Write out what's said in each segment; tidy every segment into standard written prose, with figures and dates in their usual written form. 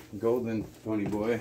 Golden Pony Boy.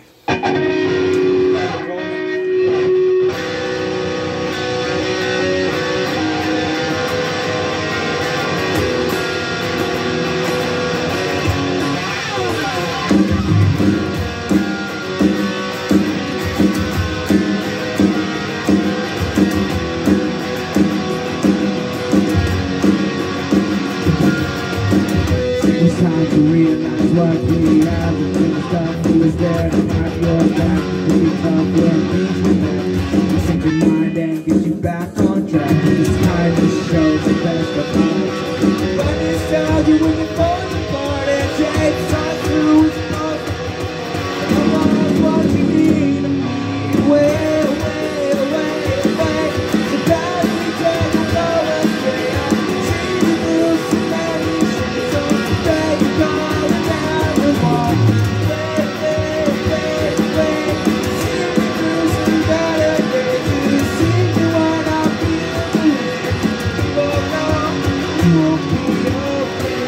It's time to realize what we have. The stuff that was there to have your back. To become your things we have. To set your mind and get you back on track. It's time to show the best of us. But it's time you when you fall apart and shapes on through its mouth. Come on, what you need to me. Way away, away, away. So that we take a low and straight up. See you lose some ambition. So take a call and have a walk. Wait, wait, wait, wait. See me through some better days. You see me when I feel the way. But now you won't be okay.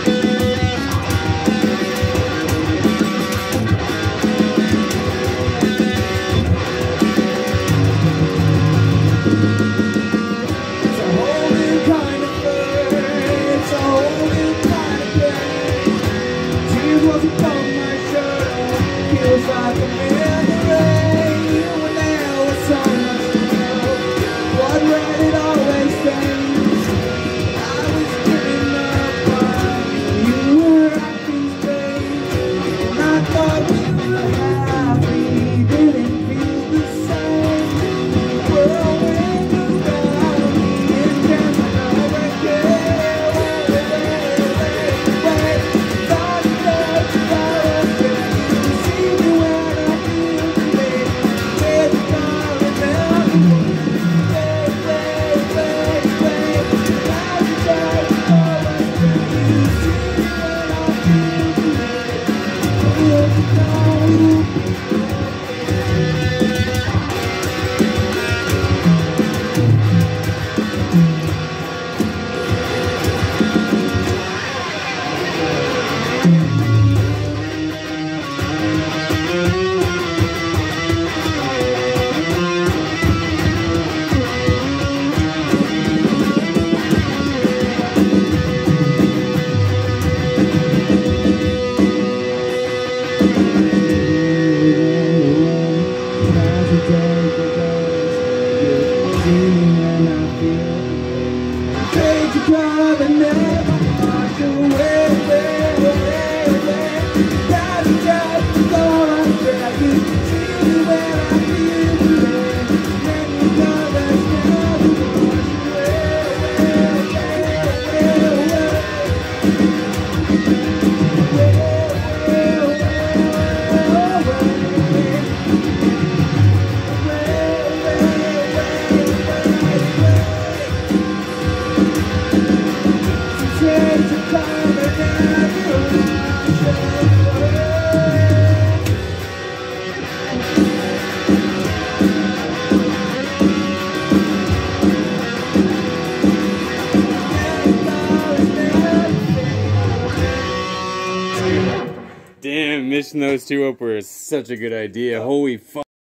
It's a whole new kind of burn. It's a whole new kind of pain. Tears was upon my shirt. Feels like a memory. When there was so much to know. What red it always stains. I was giving up on you. You were acting strange. And I thought we were happy. Didn't feel the same. Whirlwind around me and then I care. Wait, thought that I was ready to see me when I feel the way. With the dark now. Wait, now you try to go astray. You see me when I feel the way. With the dark. Take your time and never wash away. Now you just go on track. You see me when I feel the rain. Then you come and never wash Take your time and never wash away. Damn, mixing those two up was such a good idea. Holy fuck.